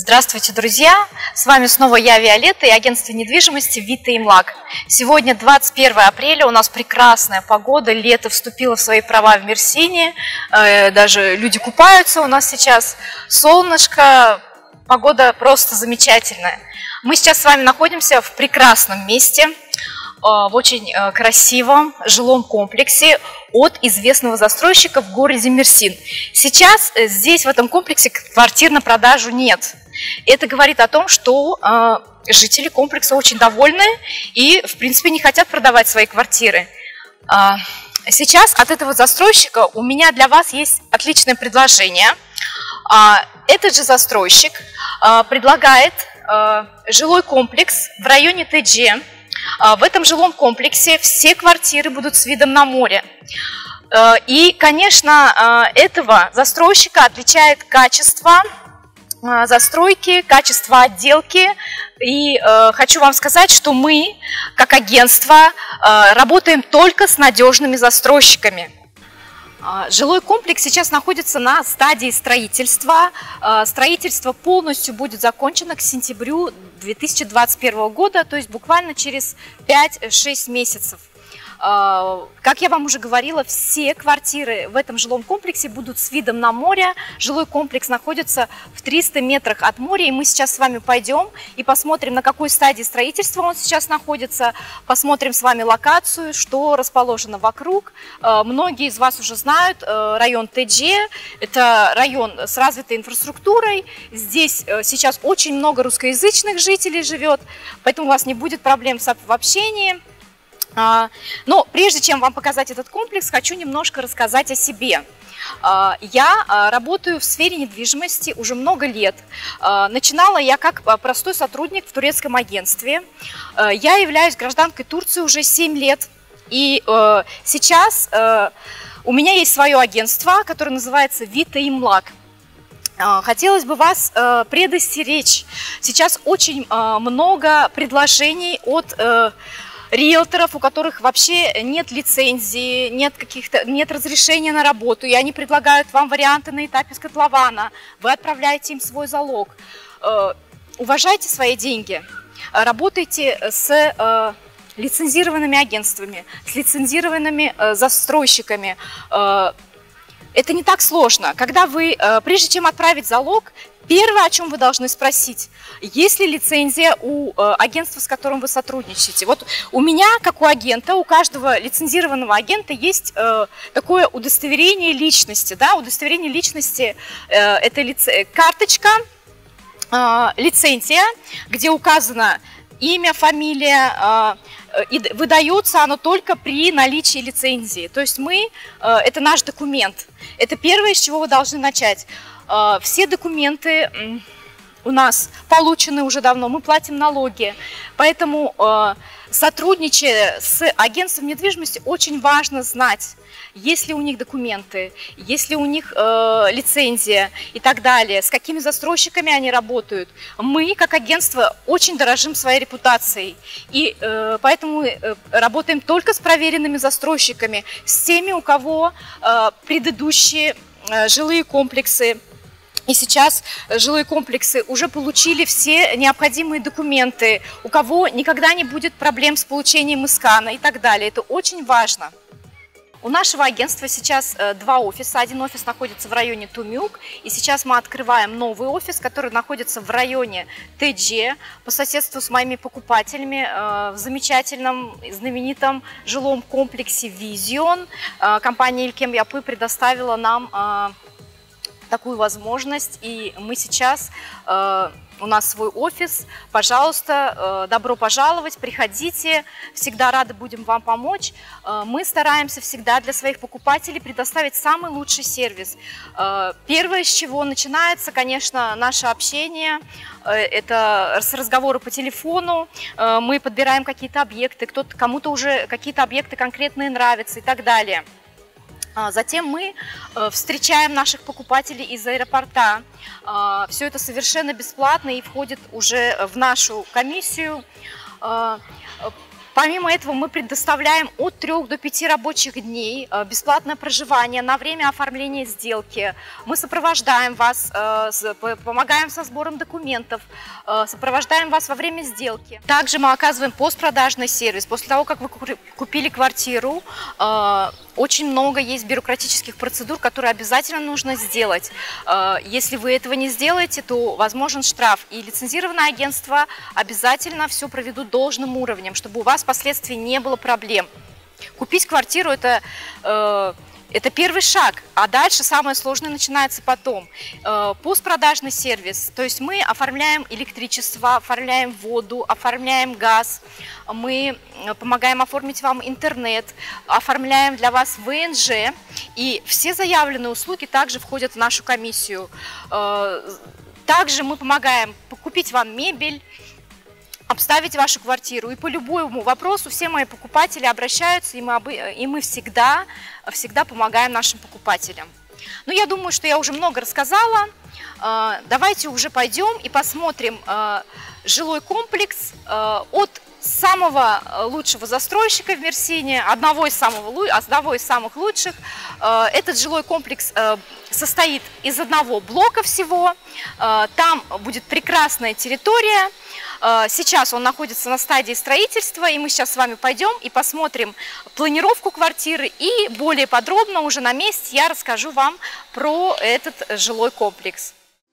Здравствуйте, друзья! С вами снова я, Виолетта, и агентство недвижимости Вита и Млак. Сегодня 21 апреля, у нас прекрасная погода, лето вступило в свои права в Мерсине, даже люди купаются у нас сейчас, солнышко, погода просто замечательная. Мы сейчас с вами находимся в прекрасном месте, в очень красивом жилом комплексе от известного застройщика в городе Мерсин. Сейчас здесь, в этом комплексе, квартир на продажу нет. Это говорит о том, что жители комплекса очень довольны и, в принципе, не хотят продавать свои квартиры. Сейчас от этого застройщика у меня для вас есть отличное предложение. Этот же застройщик предлагает жилой комплекс в районе ТГ. В этом жилом комплексе все квартиры будут с видом на море. И, конечно, этого застройщика отличает качество застройки, качество отделки. И хочу вам сказать, что мы, как агентство, работаем только с надежными застройщиками. Жилой комплекс сейчас находится на стадии строительства. Строительство полностью будет закончено к сентябрю 2021 года, то есть буквально через 5-6 месяцев. Как я вам уже говорила, все квартиры в этом жилом комплексе будут с видом на море. Жилой комплекс находится в 300 метрах от моря, и мы сейчас с вами пойдем и посмотрим, на какой стадии строительства он сейчас находится, посмотрим с вами локацию, что расположено вокруг. Многие из вас уже знают район ТГ, это район с развитой инфраструктурой, здесь сейчас очень много русскоязычных жителей живет, поэтому у вас не будет проблем в общении. Но прежде чем вам показать этот комплекс, хочу немножко рассказать о себе. Я работаю в сфере недвижимости уже много лет. Начинала я как простой сотрудник в турецком агентстве. Я являюсь гражданкой Турции уже 7 лет. И сейчас у меня есть свое агентство, которое называется Вита и Млак. Хотелось бы вас предостеречь. Сейчас очень много предложений от риэлторов, у которых вообще нет лицензии, нет разрешения на работу, и они предлагают вам варианты на этапе с котлована. Вы отправляете им свой залог. Уважайте свои деньги, работайте с лицензированными агентствами, с лицензированными застройщиками. Это не так сложно. Когда вы, прежде чем отправить залог, первое, о чем вы должны спросить, есть ли лицензия у агентства, с которым вы сотрудничаете. Вот у меня, как у агента, у каждого лицензированного агента есть такое удостоверение личности. Да? Удостоверение личности – это карточка, лицензия, где указано имя, фамилия, и выдается оно только при наличии лицензии. То есть это наш документ. Это первое, с чего вы должны начать. Все документы у нас получены уже давно, мы платим налоги, поэтому, сотрудничая с агентством недвижимости, очень важно знать, есть ли у них документы, есть ли у них лицензия и так далее, с какими застройщиками они работают. Мы, как агентство, очень дорожим своей репутацией, и поэтому работаем только с проверенными застройщиками, с теми, у кого предыдущие жилые комплексы. И сейчас жилые комплексы уже получили все необходимые документы, у кого никогда не будет проблем с получением искана и так далее. Это очень важно. У нашего агентства сейчас два офиса. Один офис находится в районе Тумюк, и сейчас мы открываем новый офис, который находится в районе ТГ, по соседству с моими покупателями в замечательном, знаменитом жилом комплексе Vision. Компания Илькем Yapı предоставила нам такую возможность, и мы сейчас, у нас свой офис, пожалуйста, добро пожаловать, приходите, всегда рады будем вам помочь. Мы стараемся всегда для своих покупателей предоставить самый лучший сервис. Первое, с чего начинается, конечно, наше общение, это с разговора по телефону, мы подбираем какие-то объекты, кому-то уже какие-то объекты конкретные нравятся и так далее. Затем мы встречаем наших покупателей из аэропорта. Все это совершенно бесплатно и входит уже в нашу комиссию. Помимо этого мы предоставляем от 3 до 5 рабочих дней бесплатное проживание на время оформления сделки. Мы сопровождаем вас, помогаем со сбором документов, сопровождаем вас во время сделки. Также мы оказываем постпродажный сервис. После того, как вы купили квартиру, очень много есть бюрократических процедур, которые обязательно нужно сделать. Если вы этого не сделаете, то возможен штраф. И лицензированное агентство обязательно все проведут должным уровнем, чтобы у вас впоследствии не было проблем. Купить квартиру это первый шаг, а дальше самое сложное начинается потом. Постпродажный сервис, то есть мы оформляем электричество, оформляем воду, оформляем газ, мы помогаем оформить вам интернет, оформляем для вас ВНЖ, и все заявленные услуги также входят в нашу комиссию. Также мы помогаем купить вам мебель, обставить вашу квартиру. И по любому вопросу все мои покупатели обращаются, и мы всегда помогаем нашим покупателям. Но я думаю, что я уже много рассказала. Давайте уже пойдем и посмотрим жилой комплекс от самого лучшего застройщика в Мерсине, одного из самых лучших. Этот жилой комплекс состоит из одного блока всего. Там будет прекрасная территория. Сейчас он находится на стадии строительства, и мы сейчас с вами пойдем и посмотрим планировку квартиры, и более подробно уже на месте я расскажу вам про этот жилой комплекс.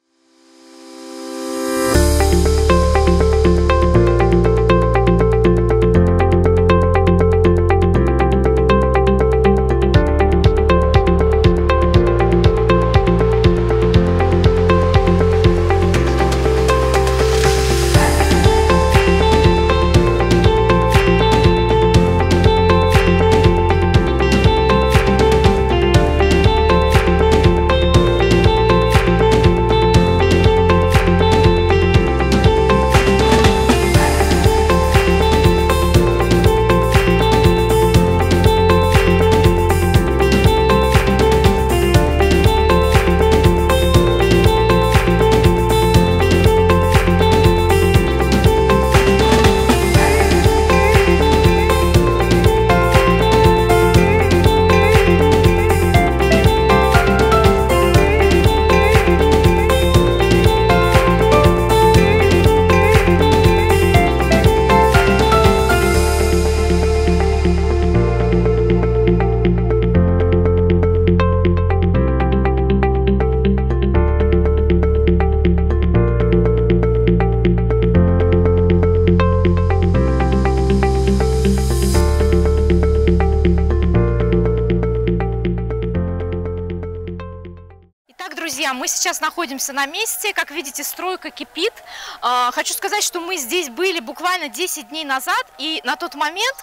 Мы сейчас находимся на месте, как видите, стройка кипит. Хочу сказать, что мы здесь были буквально 10 дней назад, и на тот момент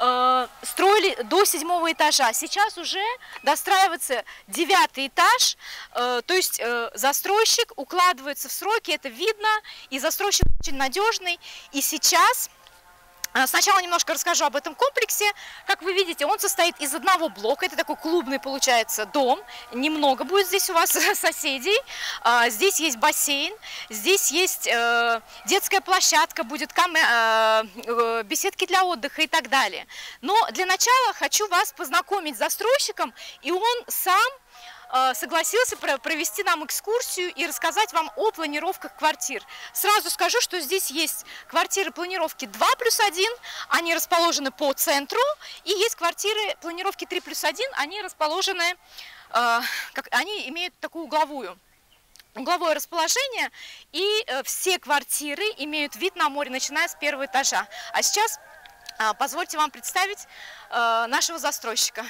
строили до 7-го этажа. Сейчас уже достраивается 9-й этаж, то есть застройщик укладывается в сроки, это видно, и застройщик очень надежный. И сейчас... Сначала немножко расскажу об этом комплексе. Как вы видите, он состоит из одного блока. Это такой клубный, получается, дом. Немного будет здесь у вас соседей. Здесь есть бассейн, здесь есть детская площадка, будет беседки для отдыха и так далее. Но для начала хочу вас познакомить с застройщиком, и он сам согласился провести нам экскурсию и рассказать вам о планировках квартир. Сразу скажу, что здесь есть квартиры планировки 2+1, они расположены по центру, и есть квартиры планировки 3+1, они расположены, они имеют такую угловое расположение, и все квартиры имеют вид на море, начиная с 1-го этажа. А сейчас позвольте вам представить нашего застройщика.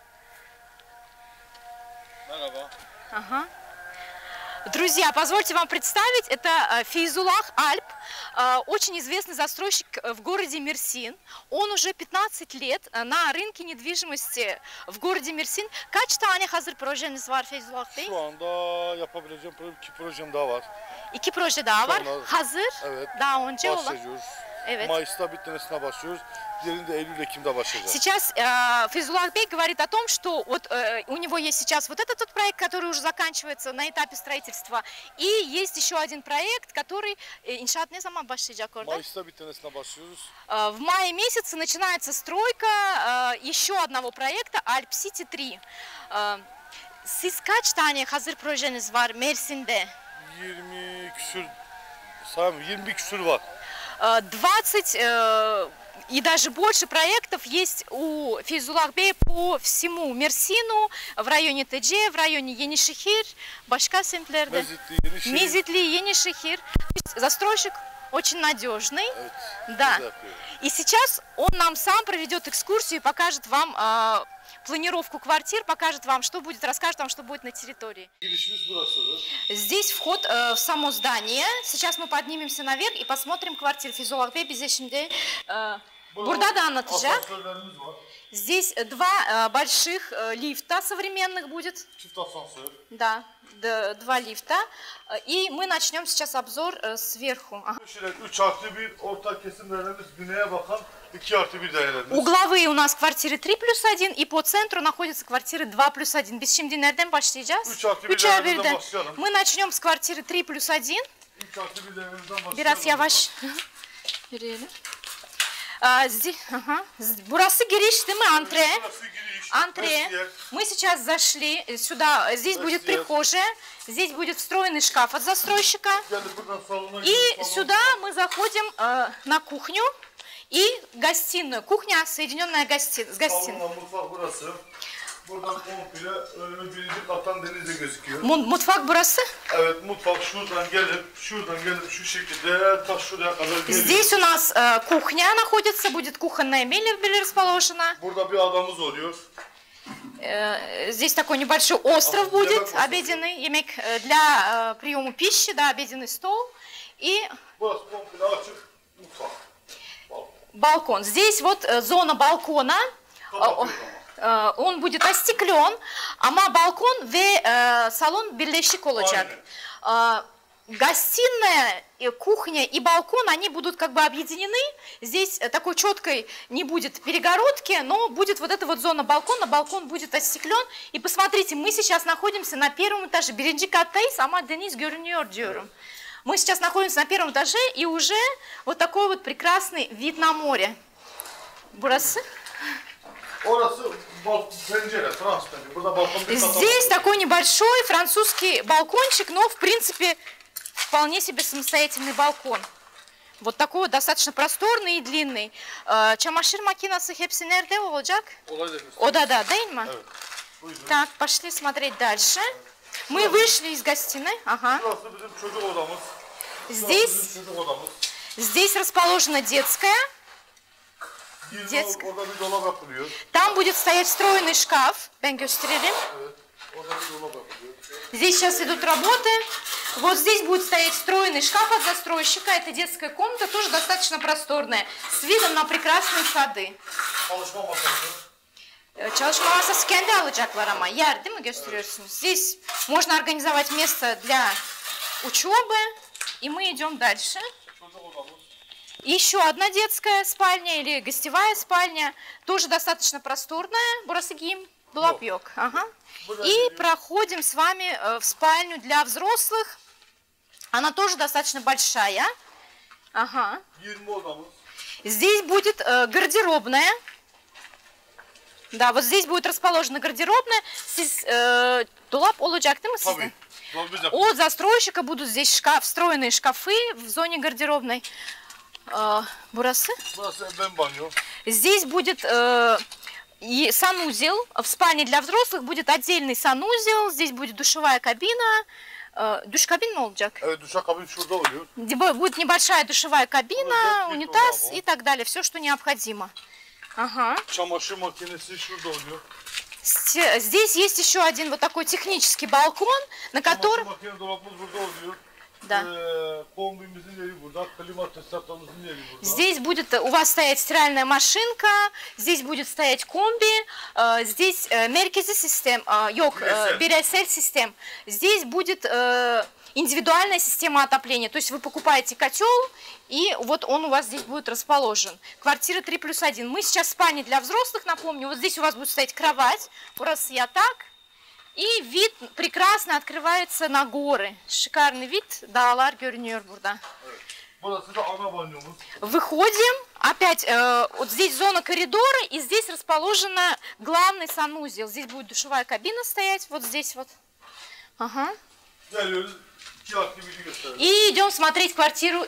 Ага. Друзья, позвольте вам представить, это Фейзулах Альп, очень известный застройщик в городе Мерсин. Он уже 15 лет на рынке недвижимости в городе Мерсин. Kaç tane hazır projeniz var Feyzullah Bey? Şu anda yapabileceğim 2 projem daha var. 2 proje daha var. Hazır. Evet. Daha önce olan. Bahsediyoruz. Evet. Mayıs'ta bir tanesine başlıyoruz. Diğerinde Eylül-Ekim'de başlayacağız. Сейчас Фейзуллах Бей говорит о том, что вот у него есть сейчас вот этот вот проект, который уже заканчивается на этапе строительства, и есть еще один проект, который иншаат не zaman başlayacak orada? Mayıs'ta bir tanesine başlıyoruz. В мае месяце начинается стройка еще одного проекта Alp City 3. Siz kaç tane hazır projeniz var Mersin'de? 20 küsür, sayayım 20 küsür var. 20 и даже больше проектов есть у Фейзуллах Бея по всему Мерсину, в районе ТД, в районе Енишехир, Башка Семплерде, Мезитли, Енишехир. Застройщик очень надежный. Да. И сейчас он нам сам проведет экскурсию и покажет вам планировку квартир, покажет вам, что будет, расскажет вам, что будет на территории. Здесь вход в само здание. Сейчас мы поднимемся наверх и посмотрим квартиру. Фейзуллах Бей bize şimdi burada da anlatacak. Здесь два больших лифта современных будет. Да, два лифта. И мы начнем сейчас обзор сверху. Ага. Угловые у нас квартиры 3+1 и по центру находятся квартиры 2+1. Biz şimdi nereden başlayacağız? 3+1'den. Мы начнем с квартиры 3+1. Biraz yavaş yürüyelim. Burası giriş değil mi? Антре. Антре. Мы сейчас зашли сюда. Здесь будет прихожая. Здесь будет встроенный шкаф от застройщика. И сюда мы заходим на кухню и гостиную. Кухня, соединенная с гостиной. Buradan komple önümüz birinci kattan denize gözüküyor. Mutfak burası? Evet, mutfak şuradan gelip şu şekilde ta şuraya kadar geliyor. Здесь у нас кухня находится, будет кухонная мебель расположена. Burada bir adamız oluyor. Здесь такой небольшой остров будет, обеденный, yemek для приема пищи, да, обеденный стол. И burası komple açık mutfak. Балкон. Здесь вот зона балкона. Он будет остеклен, ama балкон ve салон birleşik olacak. Гостиная, кухня и балкон, они будут как бы объединены. Здесь такой четкой не будет перегородки, но будет вот эта вот зона балкона, балкон будет остеклен. И посмотрите, мы сейчас находимся на первом этаже. Birinci kattayız ama deniz görünüyor diyorum. Мы сейчас находимся на первом этаже и уже вот такой вот прекрасный вид на море. Burası? Здесь такой небольшой французский балкончик, но в принципе вполне себе самостоятельный балкон. Вот такой вот достаточно просторный и длинный. Çamaşır makinesi hepsi nerede olacak? Odada, değil mi? Так, пошли смотреть дальше. Мы вышли из гостиной. Ага. Здесь расположена детская. Там будет стоять встроенный шкаф. Ben gösterelim. Здесь сейчас идут работы. Вот здесь будет стоять встроенный шкаф от застройщика. Это детская комната, тоже достаточно просторная, с видом на прекрасные сады. Çalışma masası kendi alacaklar ama yer değil mi gösteriyorsunuz? Здесь можно организовать место для учебы. И мы идем дальше. Еще одна детская спальня или гостевая спальня, тоже достаточно просторная, burası giyim dolap yok. Ага. И проходим с вами в спальню для взрослых, она тоже достаточно большая. Ага. Здесь будет гардеробная, да, вот здесь будет расположена гардеробная, dolap olacak değil mi sizde? От застройщика будут здесь встроенные шкафы в зоне гардеробной. Burası? Здесь будет санузел. В спальне для взрослых будет отдельный санузел. Здесь будет душевая кабина. Душ-кабин mi olacak? Evet, duşakabin şurada oluyor. Будет небольшая душевая кабина, унитаз и так далее. Все, что необходимо. Ага. Çamaşır makinesi şurada oluyor. Здесь есть еще один вот такой технический балкон, на котором... Да. Kombimizin yeri burada, klima tesisatımızın yeri burada. Здесь будет у вас стоять стиральная машинка, здесь будет стоять комби, здесь меркези систем, биresel систем. Здесь будет индивидуальная система отопления. То есть вы покупаете котел, и вот он у вас здесь будет расположен. Квартира 3+1. Мы сейчас в спальне для взрослых, напомню. Вот здесь у вас будет стоять кровать, burası yatak. И вид прекрасно открывается на горы. Шикарный вид, dağlar görünüyor burada. Burası da ana banyomuz. Выходим, опять вот здесь зона коридора, и здесь расположена главный санузел. Здесь будет душевая кабина стоять, вот здесь вот. Ага. Geliyoruz, 2 aktivite gösterelim. И идем смотреть квартиру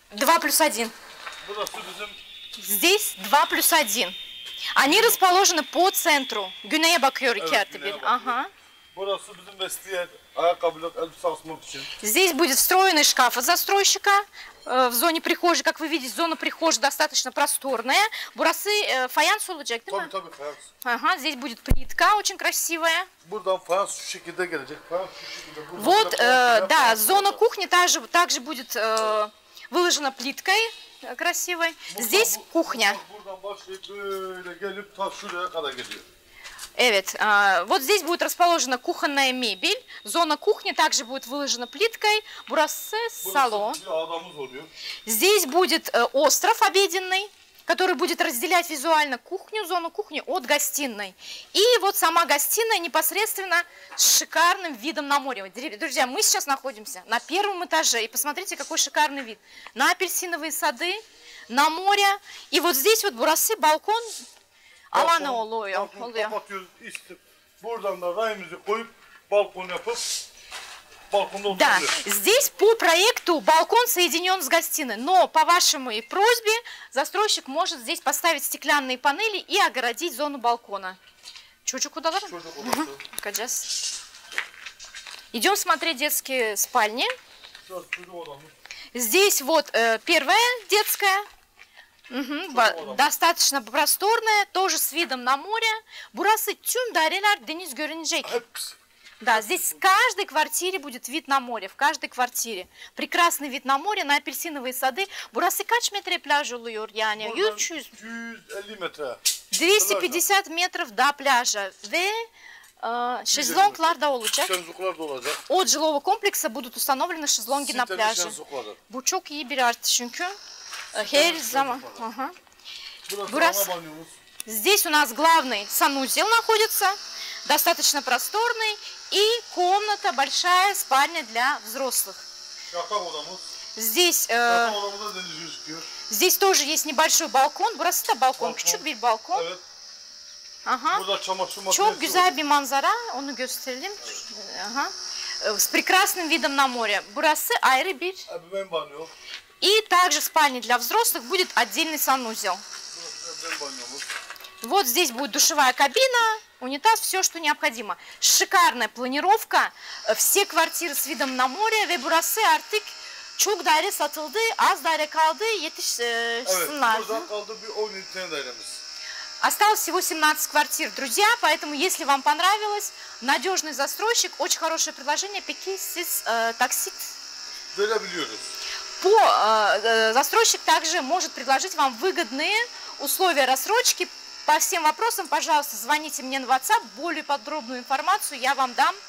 2+1. Burası bizim Здесь 2+1. Они расположены по центру. Güneye bakıyor iki artı bir. güneye bakıyor. Ага. Burası bizim vestiyer, ayakkabılık, elbise asmak için. Здесь будет встроенный шкаф от застройщика. В зоне прихожей, как вы видите, зона прихожей достаточно просторная. Burası fayans olacak, değil mi? Tabii fayans. Ага, здесь будет плитка очень красивая. Buradan fayans şu şekilde gelecek. Fayans şu şekilde. Вот, да, зона кухни также будет выложена плиткой красивой. Здесь кухня. Buradan başlayıp böyle gelip ta şuraya kadar geliyor. Evet, вот здесь будет расположена кухонная мебель. Зона кухни также будет выложена плиткой. Burası салон. Bir adamımız oluyor. Здесь будет остров обеденный, который будет разделять визуально кухню, зону кухни от гостиной. И вот сама гостиная непосредственно с шикарным видом на море. Друзья, мы сейчас находимся на первом этаже. И посмотрите, какой шикарный вид. На апельсиновые сады, на море. И вот здесь вот burası балкон. Alanı oluyor. Kapatıyoruz, istip. Buradan da rayımızı koyup balkon yapıp balkonda Да, oturuyoruz. здесь по проекту балкон соединен с гостиной, но по вашему и просьбе застройщик может здесь поставить стеклянные панели и огородить зону балкона. Çocuk odaları? Çocuk odası. Bakacağız. Идем смотреть детские спальни. Şurası çocuk odamız. Здесь вот первая детская. Достаточно просторная, тоже с видом на море. Burası tüm daireler deniz görünecek. Hepsi. Да, здесь в каждой квартире будет вид на море, в каждой квартире. Прекрасный вид на море, на апельсиновые сады. Burası kaç metre plaj oluyor yani? Buradan 300, 250 metre. 250 метров до пляжа. Ve şezlonglar da olacak. Şenzuklar da olacak. От жилого комплекса будут установлены шезлонги на Siteli пляже. şenzukları. Bu çok iyi bir artı çünkü. Her zaman. Ага. Burası Burası. ana banyomuz. Здесь у нас главный санузел находится, достаточно просторный, и комната большая, спальня для взрослых. Yatak odamız. Здесь, Yatak odamızda deniz gözüküyor. здесь тоже есть небольшой балкон, burası da balkon, küçük bir balkon. Evet. Ага. Burada çamaşır makinesi Çok güzel var. bir manzara, onu gösterelim. Ага. С прекрасным видом на море. Burası ayrı bir. Ebeveyn banyo. И также в спальне для взрослых будет отдельный санузел. Burası ebeveyn banyomuz. Вот здесь будет душевая кабина, унитаз, все, что необходимо. Шикарная планировка. Все квартиры с видом на море. Ve burası artık çok daire satıldı. Az daire kaldı. Evet, Yetişsinler. burada kaldı bir 17 tane dairemiz. Осталось всего 17 квартир, друзья. Поэтому, если вам понравилось, надежный застройщик, очень хорошее предложение. Peki siz таксит? Verebiliyoruz. Застройщик также может предложить вам выгодные условия рассрочки. По всем вопросам, пожалуйста, звоните мне на WhatsApp. Более подробную информацию я вам дам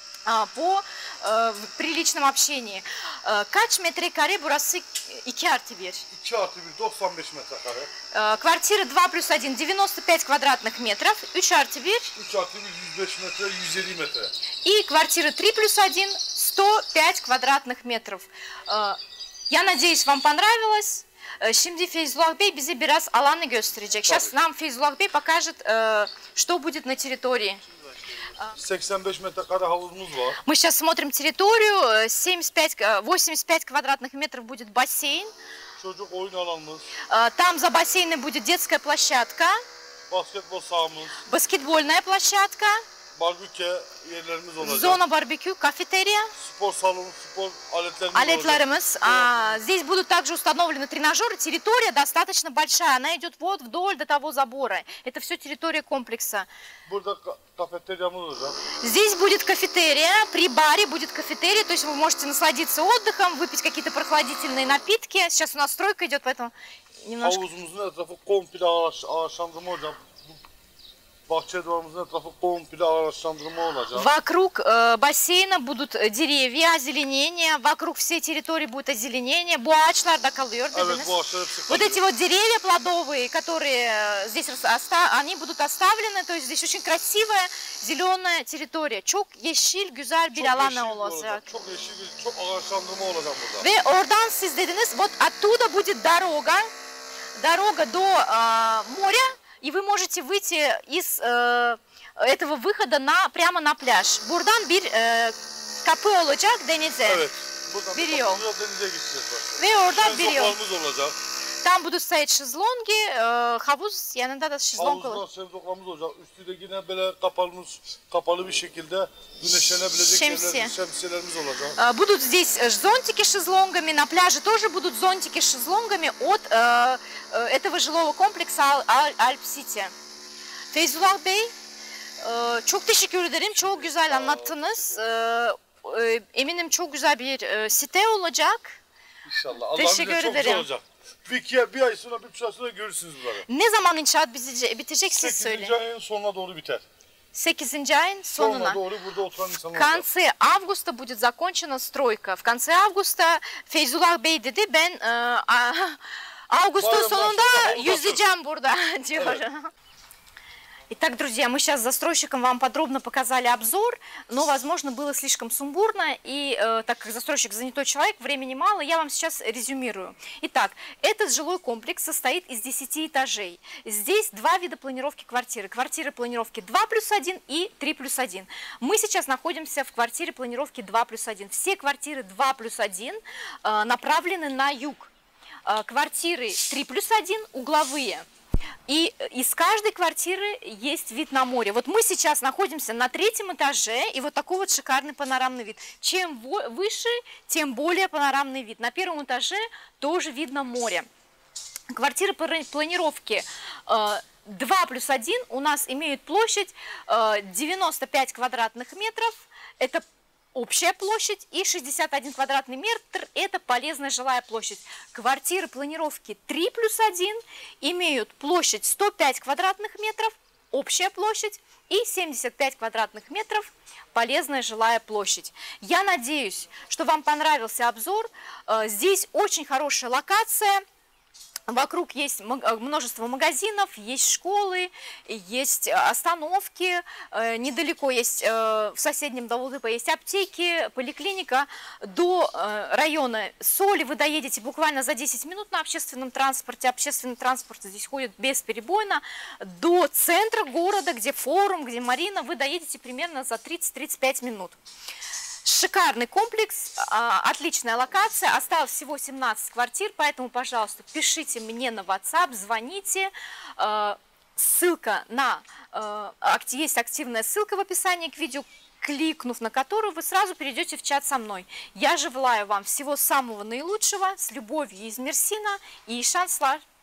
при личном общении. Kaç metrekare burası 2 artı 1? 2 artı 1 95 metrekare. Квартира 2+1 95 квадратных метров. 3 artı 1. 3 artı 1 105 metre 150 metre. И квартира 3+1 105 квадратных метров. Я надеюсь, вам понравилось. Şimdi Feyzullah Bey bize biraz alanı gösterecek. Сейчас нам Feyzullah Bey покажет, что будет на территории. 85 metrekare havuzumuz var. Мы сейчас смотрим территорию. 85 квадратных метров будет бассейн. Çocuk oyun alanımız, Там за бассейном будет детская площадка, basketbol sahamız, баскетбольная площадка. barbekü yerlerimiz olacak. Зона барбекю, кафетерия. Spor salonu, spor aletlerimiz olacak. Алектларымыз. Здесь будут также установлены тренажеры. Территория достаточно большая. Она идет вот вдоль до того забора. Это все территория комплекса. Burada kafeteryamız olacak. Здесь будет кафетерия. При баре будет кафетерия. То есть вы можете насладиться отдыхом, выпить какие-то прохладительные напитки. Сейчас у нас стройка идет, поэтому немножко... Havuzumuzun etrafı komple ağaçlandırma olacak. Bahçe duvarımızın etrafı komple ağaçlandırma olacak. Вокруг бассейна будут деревья, озеленение. Вокруг всей территории будет озеленение. Буачлар да kalıyor dediniz. Evet, bu ağaçlar hepsi Вот kalıyor. эти вот деревья плодовые, которые здесь они будут оставлены. То есть здесь очень красивая зеленая территория. Çok yeşil, güzel bir alan olacak. Çok yeşil, çok ağaçlandırma olacak burada. Ve oradan siz dediniz, вот оттуда будет дорога до моря. И вы можете выйти из этого выхода прямо на пляж. Buradan bir kapı olacak denize. Evet. Buradan Bir bir yol. denize gideceğiz bak. Ve oradan bir yol. Şezlonglarımız olacak. Там будут стоять шезлонги, havuz yanında da şezlong olur. Havuzlar, şezlonglarımız olacak. Üstü de yine böyle kapalı bir şekilde güneşlenebilecek şemsiyelerimiz olacak. Будут здесь зонтики с шезлонгами, на пляже тоже будут зонтики с шезлонгами от этого жилого комплекsa Alp City. Feyzullah Bey, çok teşekkür ederim. Çok güzel anlattınız. Eminim çok güzel bir site olacak. İnşallah. Allah'ın Teşekkür izniyle çok ederim. güzel olacak. Bir ay sonra, bir buçuk ay sonra görürsünüz bunları. Ne zaman inşaat bitecek siz 8. söyleyin. ayın sonuna doğru biter. 8 ayın sonuna. Sonuna doğru burada oturan В insanlar olacak. конце августа будет закончена стройка. В конце августа Feyzullah Bey dedi ben Ağustos'un Bayramdan sonunda sonra yüzeceğim burada diyor. Итак, друзья, мы сейчас с застройщиком вам подробно показали обзор, но, возможно, было слишком сумбурно, и так как застройщик занятой человек, времени мало, я вам сейчас резюмирую. Итак, этот жилой комплекс состоит из 10 этажей. Здесь два вида планировки квартиры. Квартиры планировки 2+1 и 3+1. Мы сейчас находимся в квартире планировки 2+1. Все квартиры 2+1 направлены на юг. Квартиры 3+1 угловые. И из каждой квартиры есть вид на море. Вот мы сейчас находимся на 3-м этаже, и вот такой вот шикарный панорамный вид. Чем выше, тем более панорамный вид. На 1-м этаже тоже видно море. Квартиры планировки 2+1 у нас имеют площадь 95 квадратных метров. Это общая площадь, и 61 квадратный метр – это полезная жилая площадь. Квартиры планировки 3+1 имеют площадь 105 квадратных метров, общая площадь, и 75 квадратных метров – полезная жилая площадь. Я надеюсь, что вам понравился обзор. Здесь очень хорошая локация. Вокруг есть множество магазинов, есть школы, есть остановки, недалеко есть, в соседнем Давулдыпа есть аптеки, поликлиника. До района Соли вы доедете буквально за 10 минут на общественном транспорте. Общественный транспорт здесь ходит бесперебойно. До центра города, где форум, где марина, вы доедете примерно за 30-35 минут. Шикарный комплекс, отличная локация, осталось всего 17 квартир, поэтому, пожалуйста, пишите мне на WhatsApp, звоните, ссылка есть активная ссылка в описании к видео, кликнув на которую вы сразу перейдете в чат со мной. Я желаю вам всего самого наилучшего, с любовью из Мерсина и шанслар.